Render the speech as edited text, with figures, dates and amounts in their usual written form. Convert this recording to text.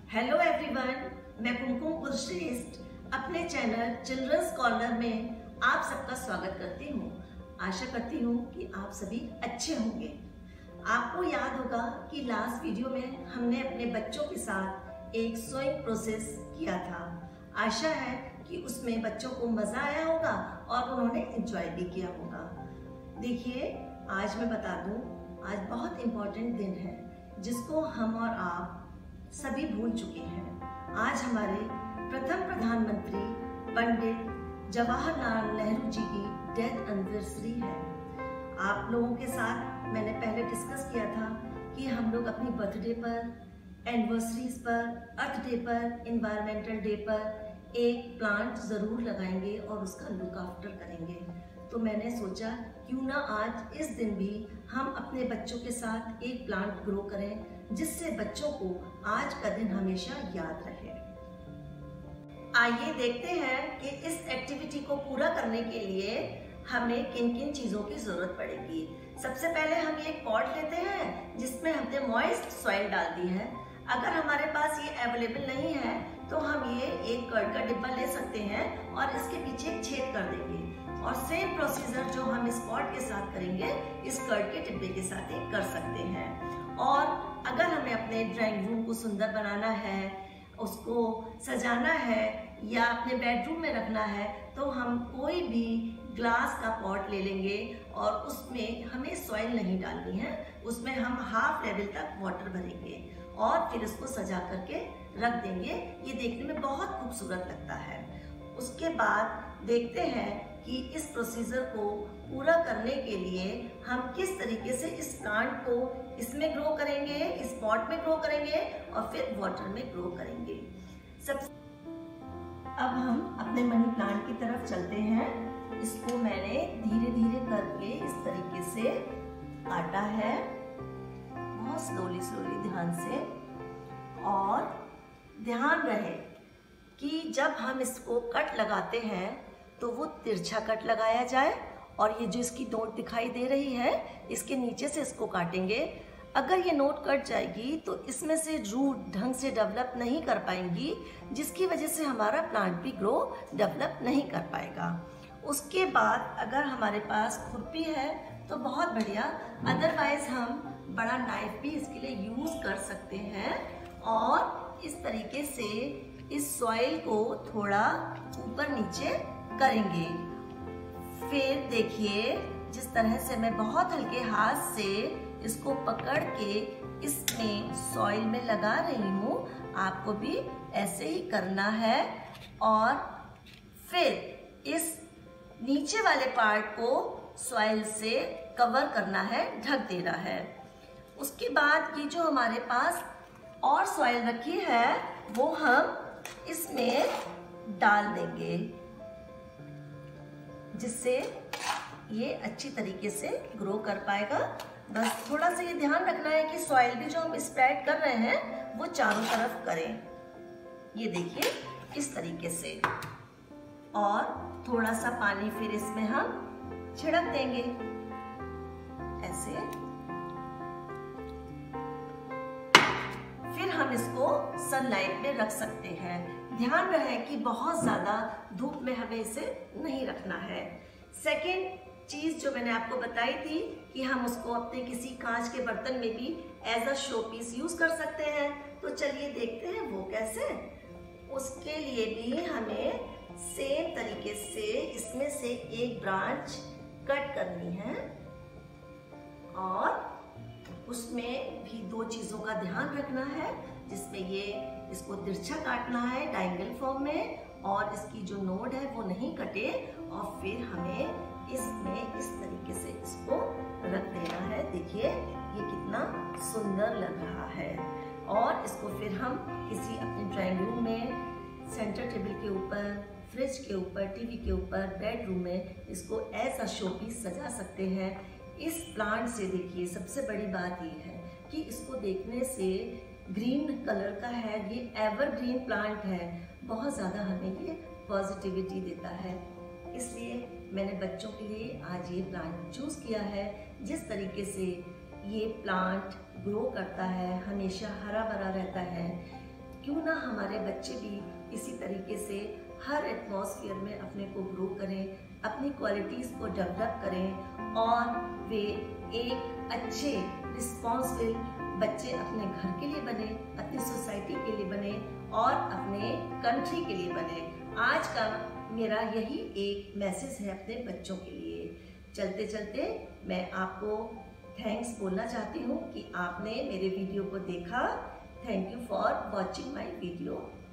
Hello everyone, मैं कुमकुम कुलश्रेष्ठ अपने channel children's corner में आप सबका स्वागत करती हूँ। आशा करती हूँ कि आप सभी अच्छे होंगे। आपको याद होगा कि लास्ट वीडियो में हमने अपने बच्चों के साथ एक सोइंग प्रोसेस किया था। आशा है कि उसमें बच्चों को मज़ा आया होगा और उन्होंने एंजॉय भी किया होगा। देखिए, आज मैं बता दूँ, आज बहुत इम्पोर्टेंट दिन है जिसको हम और आप सभी भूल चुके हैं। आज हमारे प्रथम प्रधानमंत्री पंडित जवाहरलाल नेहरू जी की डेथ एनिवर्सरी है। आप लोगों के साथ मैंने पहले डिस्कस किया था कि हम लोग अपनी बर्थडे पर, एनिवर्सरीज पर, अर्थ डे पर, इन्वायरमेंटल डे पर एक प्लांट ज़रूर लगाएंगे और उसका लुक आफ्टर करेंगे। तो मैंने सोचा क्यों ना आज इस दिन भी हम अपने बच्चों के साथ एक प्लांट ग्रो करें, जिससे बच्चों को आज का दिन हमेशा याद रहे। आइए देखते हैं कि इस एक्टिविटी को पूरा करने के लिए हमें किन किन चीज़ों की ज़रूरत पड़ेगी। सबसे पहले हम एक पॉट लेते हैं जिसमें हमने मॉइस्ट सॉइल डाल दी है। अगर हमारे पास ये अवेलेबल नहीं है तो हम ये एक कर्ड का डिब्बा ले सकते हैं और इसके पीछे एक छेद कर देंगे और सेम प्रोसीजर जो हम इस पॉट के साथ करेंगे इस कर्ड के डिब्बे के साथ ही कर सकते हैं। और अगर हमें अपने ड्राइंग रूम को सुंदर बनाना है, उसको सजाना है या अपने बेडरूम में रखना है तो हम कोई भी ग्लास का पॉट ले लेंगे और उसमें हमें सॉइल नहीं डालनी है, उसमें हम हाफ लेवल तक वाटर भरेंगे और फिर इसको सजा करके रख देंगे। ये देखने में बहुत खूबसूरत लगता है। उसके बाद देखते हैं कि इस प्रोसीजर को पूरा करने के लिए हम किस तरीके से इस प्लांट को इसमें ग्रो करेंगे, इस पॉट में ग्रो करेंगे और फिर वाटर में ग्रो करेंगे। अब हम अपने मनी प्लांट की तरफ चलते हैं। इसको मैंने धीरे धीरे करके इस तरीके से काटा है, बहुत स्लोली ध्यान से। और ध्यान रहे कि जब हम इसको कट लगाते हैं तो वो तिरछा कट लगाया जाए और ये जो इसकी नोट दिखाई दे रही है इसके नीचे से इसको काटेंगे। अगर ये नोट कट जाएगी तो इसमें से रूट ढंग से डेवलप नहीं कर पाएंगी, जिसकी वजह से हमारा प्लांट भी ग्रो डेवलप नहीं कर पाएगा। उसके बाद अगर हमारे पास खुरपी है तो बहुत बढ़िया, अदरवाइज हम बड़ा नाइफ भी इसके लिए यूज़ कर सकते हैं और इस तरीके से इस सॉइल को थोड़ा ऊपर नीचे करेंगे। फिर देखिए, जिस तरह से मैं बहुत हल्के हाथ से इसको पकड़ के इसमें सॉइल में लगा रही हूँ, आपको भी ऐसे ही करना है। और फिर इस नीचे वाले पार्ट को सॉइल से कवर करना है, ढक देना है। उसके बाद ये जो हमारे पास और सॉइल रखी है वो हम इसमें डाल देंगे, जिससे ये अच्छी तरीके से ग्रो कर पाएगा। बस थोड़ा सा ये ध्यान रखना है कि सॉइल भी जो हम स्प्रेड कर रहे हैं वो चारों तरफ करें। ये देखिए इस तरीके से, और थोड़ा सा पानी फिर इसमें हम छिड़क देंगे ऐसे। फिर हम इसको सनलाइट में रख सकते हैं। ध्यान रहे कि बहुत ज़्यादा धूप में हमें इसे नहीं रखना है। सेकेंड चीज़ जो मैंने आपको बताई थी कि हम उसको अपने किसी कांच के बर्तन में भी as a showpiece use कर सकते हैं। तो चलिए देखते हैं वो कैसे। उसके लिए भी हमें सेम तरीके से इसमें से एक ब्रांच कट करनी है और उसमें भी दो चीज़ों का ध्यान रखना है, जिसमें ये इसको तिरछा काटना है डायगोनल फॉर्म में और इसकी जो नोड है वो नहीं कटे। और फिर हमें इसमें इस तरीके से इसको रख देना है। देखिए ये कितना सुंदर लग रहा है। और इसको फिर हम किसी अपने ड्राइंग रूम में, सेंटर टेबल के ऊपर, फ्रिज के ऊपर, टीवी के ऊपर, बेडरूम में इसको एज अ शो पीस सजा सकते हैं। इस प्लांट से देखिए सबसे बड़ी बात ये है कि इसको देखने से ग्रीन कलर का है, ये एवरग्रीन प्लांट है, बहुत ज़्यादा हमें ये पॉजिटिविटी देता है। इसलिए मैंने बच्चों के लिए आज ये प्लांट चूज़ किया है। जिस तरीके से ये प्लांट ग्रो करता है, हमेशा हरा भरा रहता है, क्यों ना हमारे बच्चे भी इसी तरीके से हर एटमॉस्फेयर में अपने को ग्रो करें, अपनी क्वालिटीज़ को डेवलप करें और वे एक अच्छे रिस्पॉन्सिबल बच्चे अपने घर के लिए बने, अपनी सोसाइटी के लिए बने और अपने कंट्री के लिए बने। आज का मेरा यही एक मैसेज है अपने बच्चों के लिए। चलते चलते मैं आपको थैंक्स बोलना चाहती हूँ कि आपने मेरे वीडियो को देखा। Thank you for watching my video.